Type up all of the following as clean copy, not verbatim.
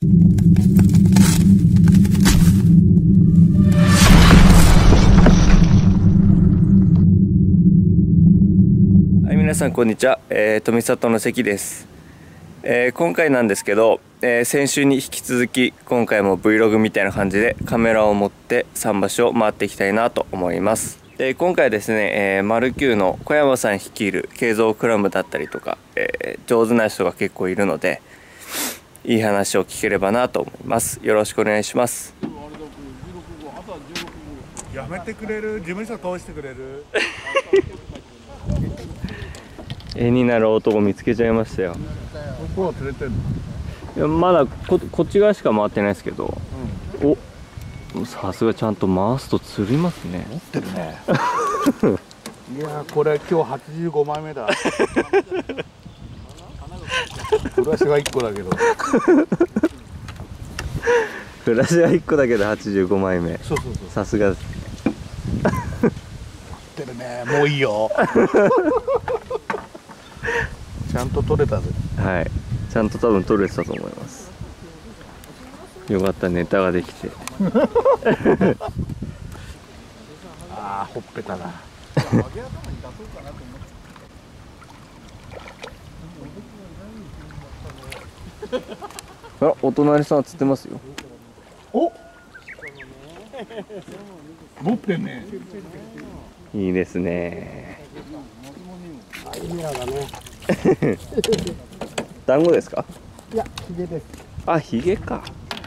はい、皆さんこんにちは、富里の関です。今回なんですけど、先週に引き続き今回も Vlog みたいな感じでカメラを持って桟橋を回っていきたいなと思います。で今回ですね、マルキューの小山さん率いる慶三クラブだったりとか、上手な人が結構いるのでいい話を聞ければなと思います。よろしくお願いします。 やめてくれる？事務所通してくれる？ 絵になる男見つけちゃいましたよ。 どこを連れてんの？ いやまだこっち側しか回ってないですけど、お、さすがちゃんと回すと釣りますね。 持ってるね。いやこれ今日85枚目だ。ブラシが1個だけど。 ブラシは1個だけど85枚目。 そうそうそう。 さすがですね。 持ってるね。もういいよ。ちゃんと撮れたぜ。 はい、ちゃんと多分撮れてたと思います。よかった、ネタができて。 ああ、ほっぺただ。 あ、お隣さん釣ってますよ。 お。持ってんね。 いいですね。 アイデアだね。 団子ですか？ いや、ヒゲです。 あ、ヒゲか。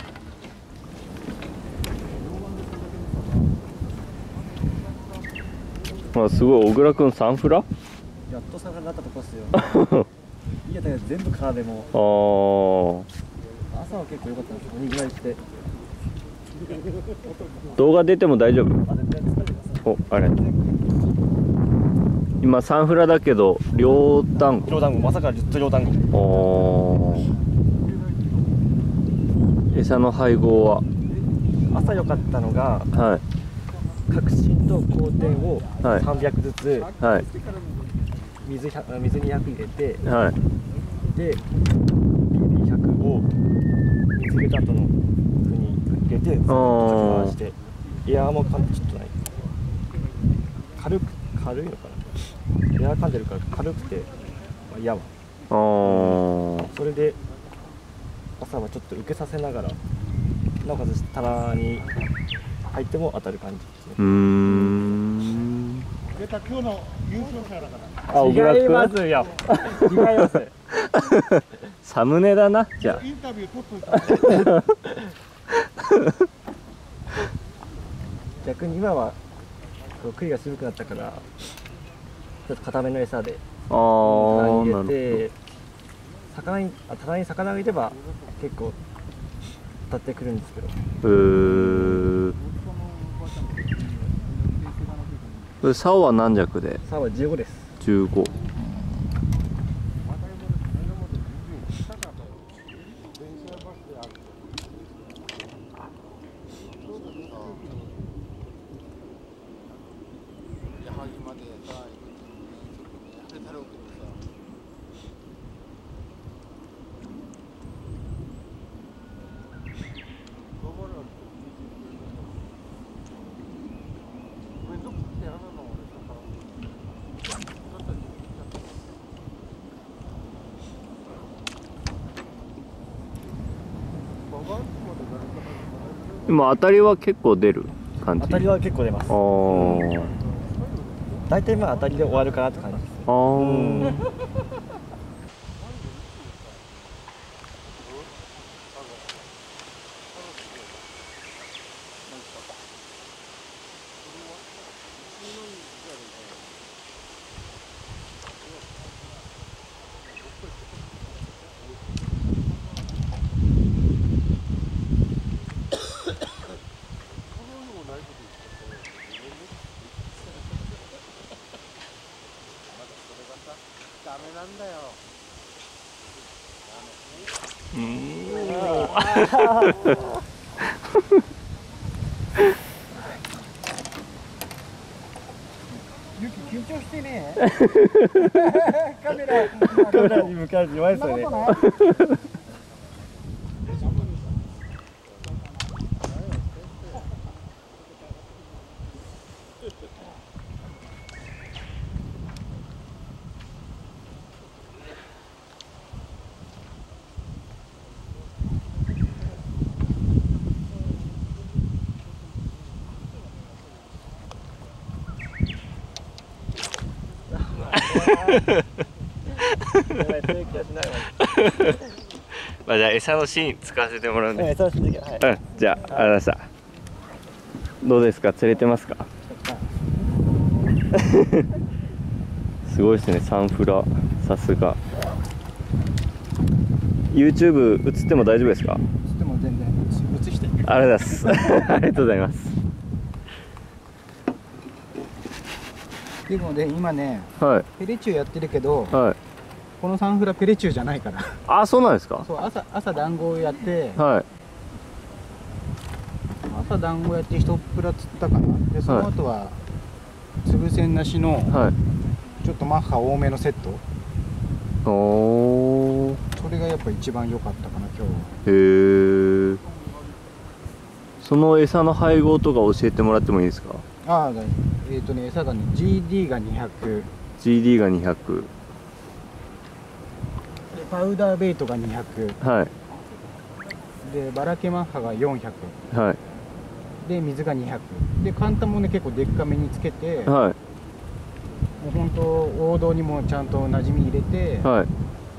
あ、すごい、小倉くんサンフラ？ やっと魚になったとこっすよ。いやだから全部空でも。朝は結構良かったんですよ。2ぐらいして。 動画出ても大丈夫？ あ、全然疲れてます。 お、あれ。今サンフラだけど両団子。 両団子、まさかずっと両団子。 おー。餌の配合は？ 朝良かったのが、 はい。 革新と光点をはい 300ずつ、 はい。 水200入れて、 はい。 で BB100 を水入れた後の具に入れて、ずっと回して、エアーもちょっとない。軽いのかな。エアー噛んでるから軽くて、まあ、嫌は。それで朝はちょっと受けさせながら、なおかつ棚に入っても当たる感じですね。 出た今日の優勝者だから。 あ、小倉君。 違いますよ。違います。 サムネだな、じゃあ。 インタビュー取っといた。 逆に今は杭が渋くなったからちょっと固めの餌で棚に入れて、棚に魚がいれば結構当たってくるんですけど。 これ竿は何尺で？ 竿は15です。 15。今当たりは結構出る感じ？ 当たりは結構出ます。大体まあ当たりで終わるかなって感じですね。 なんだよ。ゆき緊張してね。カメラに向かう弱いですよね。 まあじゃあ餌のシーン使わせてもらうんで、 そうしはい。 うん、じゃあありがとうございました。どうですか、釣れてますか？すごいですね、サンフラ、さすが。YouTube 映っても大丈夫ですか？ つっても全然映して。 ありがとうございます。ありがとうございます。 でもね、今ね、 はい。 ペレチューやってるけど、 はい。 このサンフラペレチューじゃないから。 あ、そうなんですか？ そう、朝団子をやって、 はい。 朝団子やって一プラ釣ったかな。で、その後は粒線なしの、 はい。 ちょっとマッハ多めのセット。 おー。 それがやっぱ一番良かったかな、今日は。 へえ。その餌の配合とか教えてもらってもいいですか？ ああ、餌がね、GD が200、 GD が200。 でパウダーベイトが200、 はい。 でバラケマッハが400、 はい。 で水が200、でカンタもね結構でっかめにつけて、 はい。 もう本当王道にもちゃんと馴染み入れて、 はい。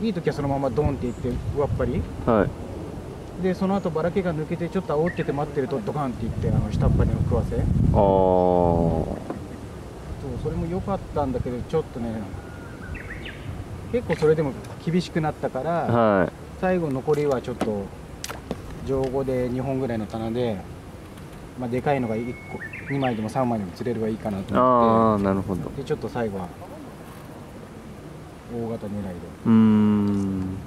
いい時はそのままドンっていって上っ張りはい。 で、その後バラケが抜けてちょっと煽ってて待ってるとドカンっていって下っ端に食わせ、 あー。 そうそれも良かったんだけど、ちょっとね結構それでも厳しくなったから、 はい。 最後残りはちょっと上5で2本ぐらいの棚で、まあ、でかいのが1個2枚でも3枚でも釣れればいいかなとあ思っー、なるほど。 て、でちょっと最後は大型狙いで。 うーん。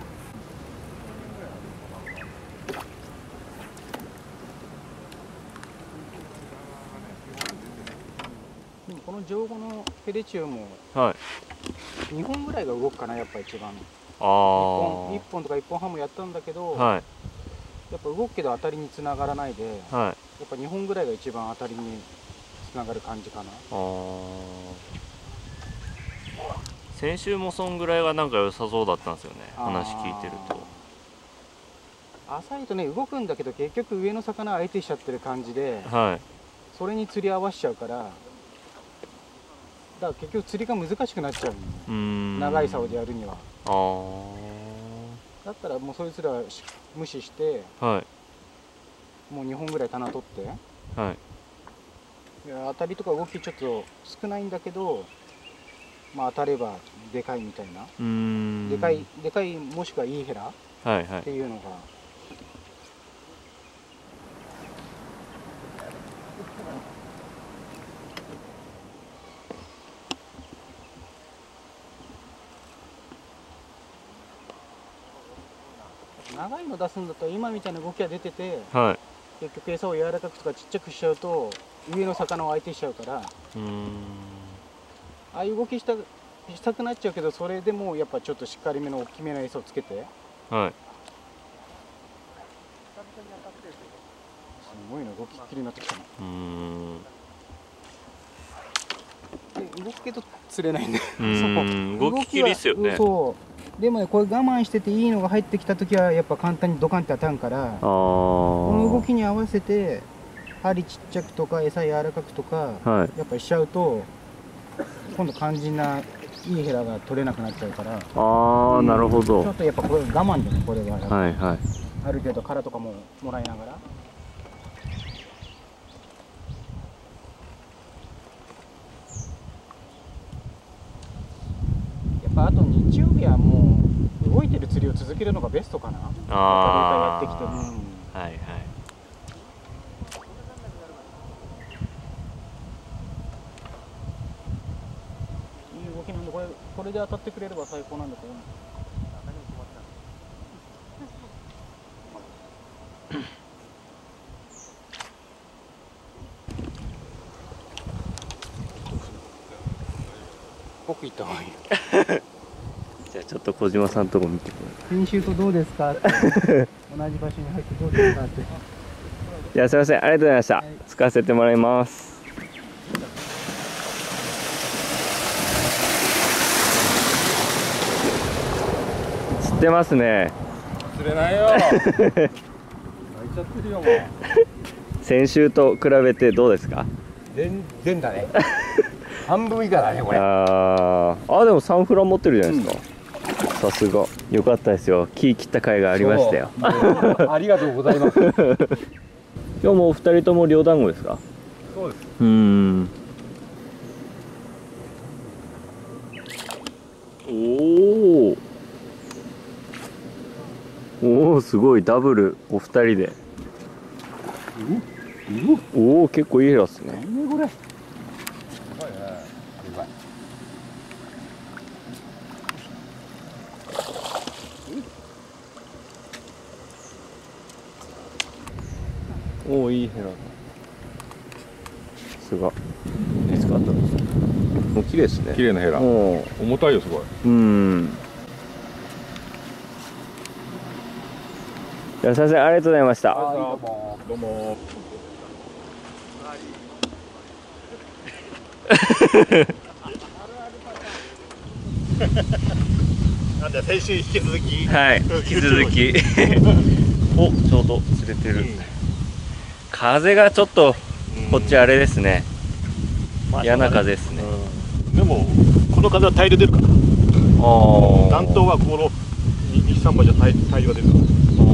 でもこの上5のペレチューもはい。 2本ぐらいが動くかな、やっぱ一番。 あ 1 ー。 本とか1本半もやったんだけど、 はい。 やっぱ動くけど当たりにつながらないで、 はい。 やっぱ2本ぐらいが一番当たりにつながる感じかな。 あー。先週もそんぐらいがなんか良さそうだったんですよね、話聞いてると。 浅いとね動くんだけど、結局上の魚相手しちゃってる感じで、 はい。 それに釣り合わしちゃうから、だから結局釣りが難しくなっちゃうのね、長い竿でやるには。 あー。 だったらもうそいつら無視して、 はい。 もう2本ぐらい棚取って、 はい。 いや当たりとか動きちょっと少ないんだけど、まあ当たればでかいみたいな、でかいもしくはいいヘラはいはいっていうのが。長いの出すんだったら今みたいな動きが出てて、 はい。 結局餌を柔らかくとかちっちゃくしちゃうと上の魚を相手しちゃうから、ああいう動きしたくなっちゃうけど、それでもやっぱちょっとしっかりめの大きめの餌をつけて。 はい。 すごいな、動きっきりになってきたな。で動くけど釣れないんだよ。 動きっきりっすよね。 そうでもね、これ我慢してていいのが入ってきた時はやっぱ簡単にドカンって当たるから、この動きに合わせて針ちっちゃくとか餌柔らかくとか、 はい、 やっぱりしちゃうと今度肝心ないいヘラが取れなくなっちゃうから。 ああ、なるほど。 ちょっとやっぱこれ我慢だね、これは。 はいはい。 ある程度殻とかももらいながら。やっぱあと日曜日はもう動いてる釣りを続けるのがベストかな。 ああ。 やってきて、はいはい。いい動きなんで、これで当たってくれれば最高なんだけど。奥行った方がいい。 じゃあちょっと小島さんのとこ見てください。 編集とどうですかって同じ場所に入ってどうですかって。 じゃあすいません、ありがとうございました。使わせてもらいます。釣ってますね。 釣れないよ。泣いちゃってるよもう。 先週と比べてどうですか？ 全然だね。 半分以下だねこれ。 でもサンフラ持ってるじゃないですか、さすが。よかったですよ、木切った甲斐がありましたよ。 ありがとうございます。 今日もお二人とも両団子ですか？ そうです。 おお、すごいダブルお二人で。おお、結構いいヘラっすね。 これ。 おお、いいヘラだ。さすが。見つかったんです。もう綺麗ですね。 綺麗なヘラ。重たいよすごい。 じゃあ先生ありがとうございました。 どうも。なんだ先週引き続き。 はい、引き続き。お、ちょうど釣れてる。風がちょっとこっちあれですね。嫌な風ですね。 でもこの風は大量出るから。南東はこの2、3番じゃ大量が出るから。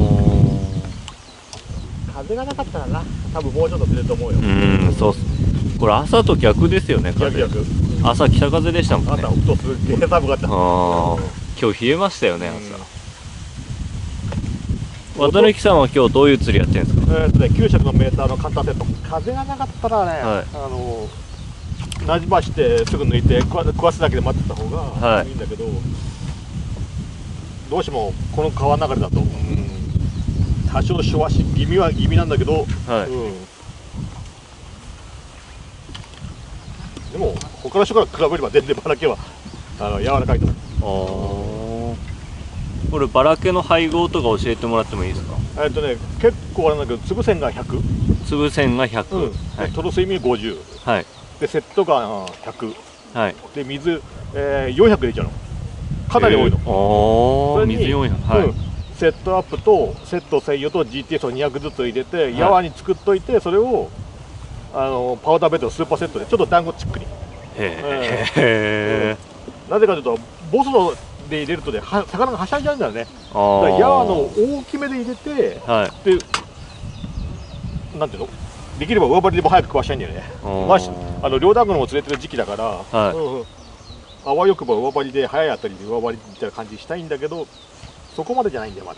風がなかったらな、多分もうちょっと釣れると思うよ。 そうっす。これ朝と逆ですよね、風。 逆。 朝北風でしたもんね。 朝起くとすっげえ寒かった。 今日冷えましたよね、朝。渡辺さんは今日どういう釣りやってるんですか ？900のメーターの簡単セット。風がなかったらね、なじましてすぐ抜いて食わすだけで待ってた方がいいんだけど、どうしてもこの川流れだと、多少しわし気味は気味なんだけど、でも他の人から比べれば全然バラケは柔らかいと思う。 これバラケの配合とか教えてもらってもいいですか？ 結構あれなんだけど、粒線が100、 粒線が100、 トロスイミ50、でセットが100、で水、400入れちゃうの。かなり多いの。 水400。 セットアップとセット専用と GTS を200ずつ入れて、やわに作っといて、それをパウダーベッドのスーパーセットでちょっと団子チックに。なぜかというとボスので入れるとね、魚がはしゃいじゃうんだよね。だからやわの大きめで入れて、でなんていうの、できれば上張りでも早く食わしたいんだよね。両団子のも釣れてる時期だから、あわよくば上張りで早いあたりで上張りみたいな感じしたいんだけど、そこまでじゃないんだよまだ。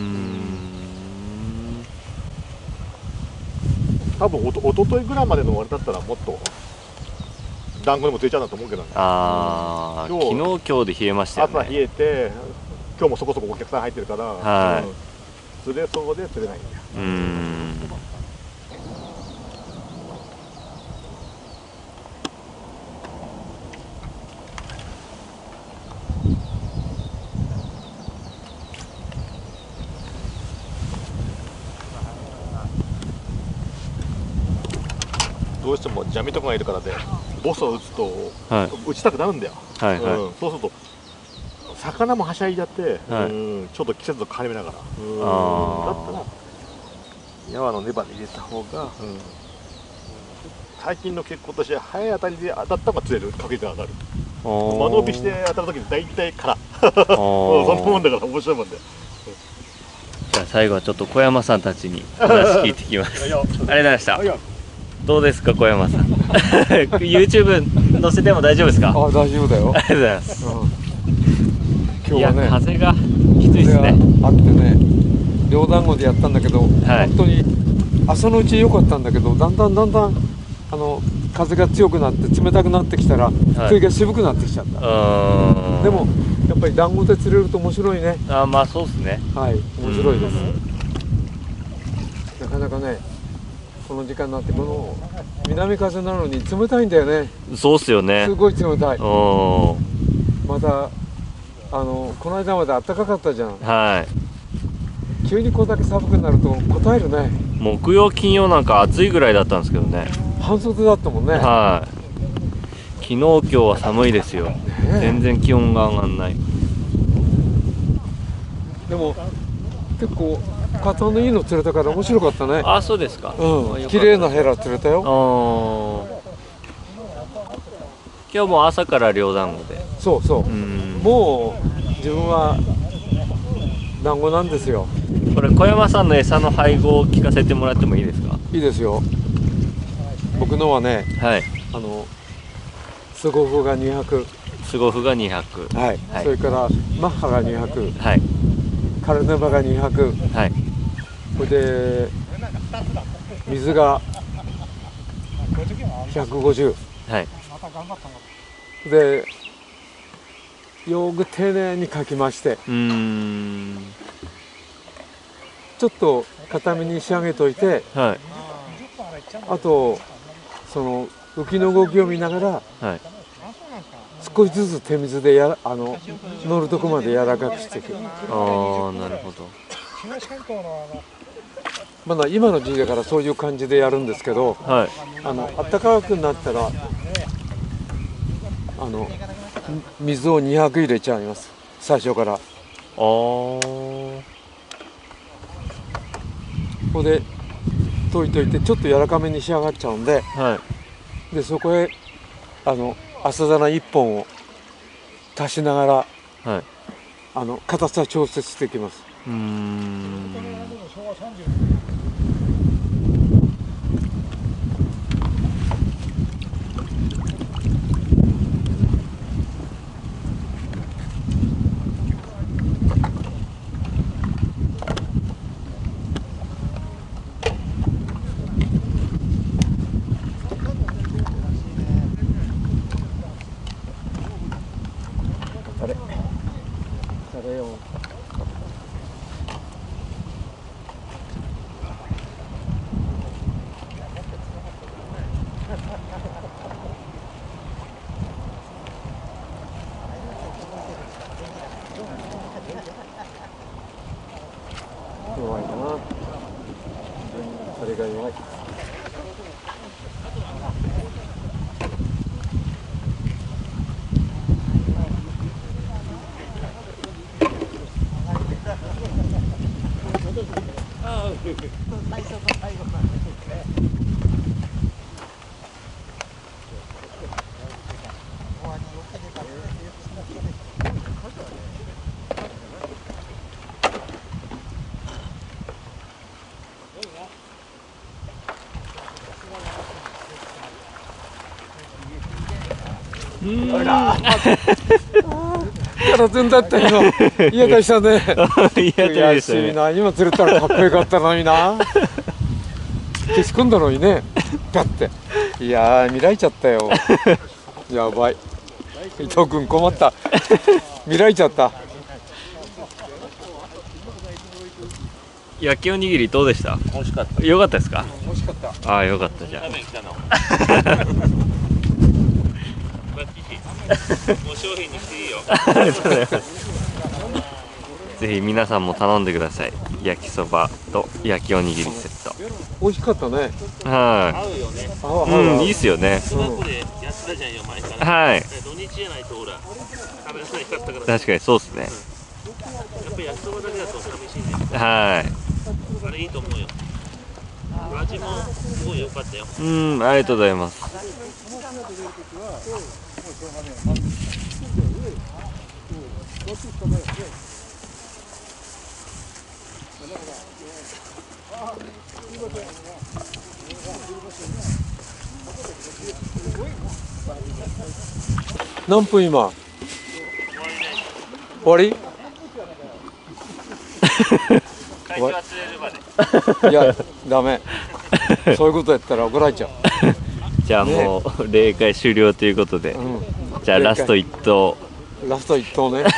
多分おとといぐらいまでのあれだったらもっと団子でも釣れちゃうんだと思うけどね。 昨日今日で冷えましたよね。 朝冷えて、今日もそこそこお客さん入ってるから、釣れそうで釣れないんだよ。どうしてもジャミとかがいるからで、ボスを打つと、打ちたくなるんだよ。そうすると魚もはしゃいじゃって、ちょっと季節と絡めながら、だったらやわのネバで入れた方が、最近の傾向として早い当たりで当たった方が釣れる確率が上がる。間延びして当たるときに大体からそんなもんだから面白いもんだよ。 じゃあ最後はちょっと小山さんたちに話聞いてきます。ありがとうございました。どうですか小山さん。YouTube 載せても大丈夫ですか？ 大丈夫だよ。 ありがとうございます。 今日はね、 風がきついですね。 あってね、両団子でやったんだけど、本当に朝のうち良かったんだけど、だんだん風が強くなって冷たくなってきたら、それが渋くなってきちゃった。でもやっぱり団子で釣れると面白いね。 まあそうですね。 はい、面白いです。なかなかね、この時間になってこの南風なのに冷たいんだよね。 そうっすよね。 すごい冷たい。またこの間まで暖かかったじゃん。急にこれだけ寒くなると答えるね。 木曜金曜なんか暑いぐらいだったんですけどね。 半袖だったもんね。 昨日今日は寒いですよ。全然気温が上がらない。 でも結構カツオのいいの釣れたから面白かったね。 そうですか。 綺麗なヘラ釣れたよ。 今日も朝から両団子で。 そうそう、もう自分は団子なんですよ。 これ小山さんの餌の配合を聞かせてもらってもいいですか？ いいですよ。僕のはね、 はい、 スゴフが200、 スゴフが200、 はい、 はい、 それからマッハが200、 はい、 カルネバが200、 はい、 それで水が150、 はい、 でよく丁寧にかきまして、ちょっと固めに仕上げといて、 はい、 あとその浮きの動きを見ながら、 はい、 少しずつ手水で乗るとこまで柔らかくしていく。 ああ、なるほど。 まだ今の時期だからそういう感じでやるんですけど、 はい、 暖かくなったら水を200入れちゃいます、最初から。ここで溶いといてちょっと柔らかめに仕上がっちゃうんで、 はい、 でそこへ朝皿1本を足しながら、はい、硬さ調節していきます。弱いかな。それが弱い。体だったよ。嫌でしたね。悔しいな。今釣れたらかっこよかったのにな。消し込んだのにね。だって。いやー、見られちゃったよ。やばい。伊藤君困った。見られちゃった。 焼きおにぎりどうでした？ 美味しかった。 良かったですか？ 美味しかった。 ああ、良かったじゃん。 もう商品にしていいよ。 ぜひ皆さんも頼んでください。焼きそばと焼きおにぎりセット。 美味しかったね。 はい。 合うよね。 うん、いいっすよね。 そば粉でやってたじゃんよ前から。 はい。 土日じゃないとほら食べなさいかったから。 確かにそうですね。 やっぱり焼きそばだけだと寂しいね。 はい。 あれいいと思うよ。味もすごい良かったよ。 うん、ありがとうございます。 何分今？終わり？ 会長は釣れるまで。 いや、ダメ。そういうことやったら怒られちゃう。 じゃあもう例会終了ということで、じゃあラスト1投。 ラスト1投ね。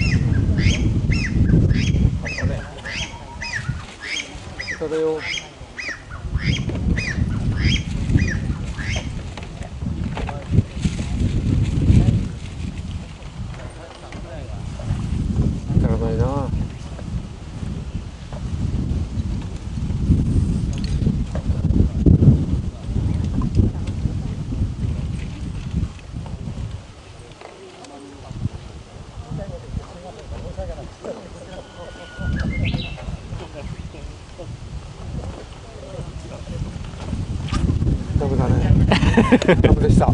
それを様でした。 はい、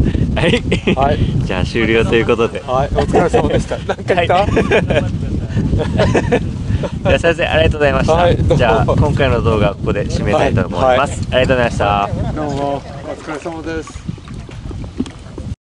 はい、 じゃあ終了ということで、 はい、お疲れ様でした。なんか言った、 はい、じゃあ先生ありがとうございました。はい、じゃあ今回の動画はここで締めたいと思います。はいはい、ありがとうございました。 どうもお疲れ様です。